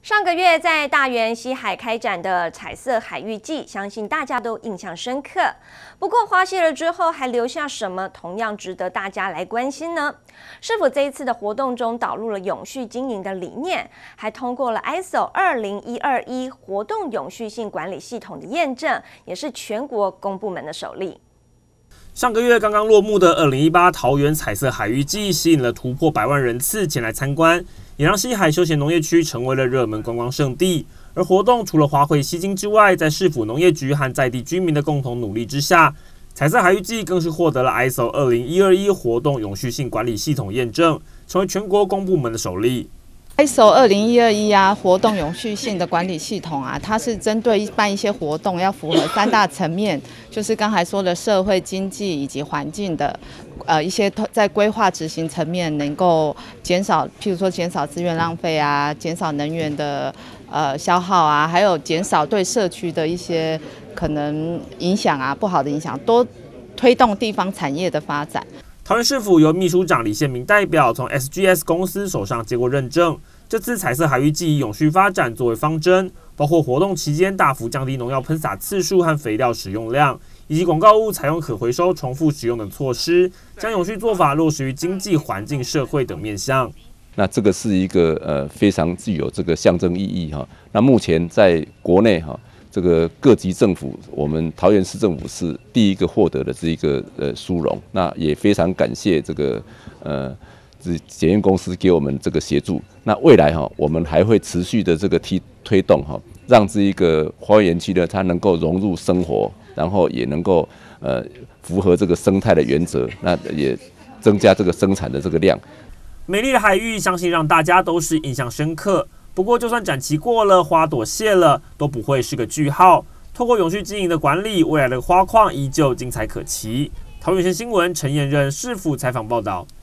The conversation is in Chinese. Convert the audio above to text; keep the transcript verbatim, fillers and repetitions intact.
上个月在大园西海开展的彩色海域季，相信大家都印象深刻。不过花谢了之后，还留下什么同样值得大家来关心呢？是否这一次的活动中导入了永续经营的理念，还通过了 I S O 二零一二一活动永续性管理系统的验证，也是全国公部门的首例。 上个月刚刚落幕的二零一八桃园彩色海域季，吸引了突破百万人次前来参观，也让西海休闲农业区成为了热门观光胜地。而活动除了华会吸睛之外，在市府农业局和在地居民的共同努力之下，彩色海域季更是获得了 I S O 二零一二一活动永续性管理系统验证，成为全国公部门的首例。 I S O 二零一二一啊，活动永续性的管理系统啊，它是针对办一些活动要符合三大层面，就是刚才说的社会、经济以及环境的，呃，一些在规划执行层面能够减少，譬如说减少资源浪费啊，减少能源的呃消耗啊，还有减少对社区的一些可能影响啊，不好的影响，多推动地方产业的发展。 桃园市府由秘书长李宪明代表从 S G S 公司手上接过认证。这次彩色海域季以永续发展作为方针，包括活动期间大幅降低农药喷洒次数和肥料使用量，以及广告物采用可回收、重复使用等措施，将永续做法落实于经济、环境、社会等面向。 那这个是一个呃非常具有这个象征意义哈。那目前在国内哈，这个各级政府，我们桃园市政府是第一个获得的这一个呃殊荣。那也非常感谢这个呃。检验公司给我们这个协助，那未来哈，我们还会持续的这个推推动哈，让这一个花园区呢，它能够融入生活，然后也能够呃符合这个生态的原则，那也增加这个生产的这个量。 美丽的海域，相信让大家都是印象深刻。不过，就算展期过了，花朵谢了，都不会是个句号。透过永续经营的管理，未来的花况依旧精彩可期。桃园县新闻陈彦任市府采访报道。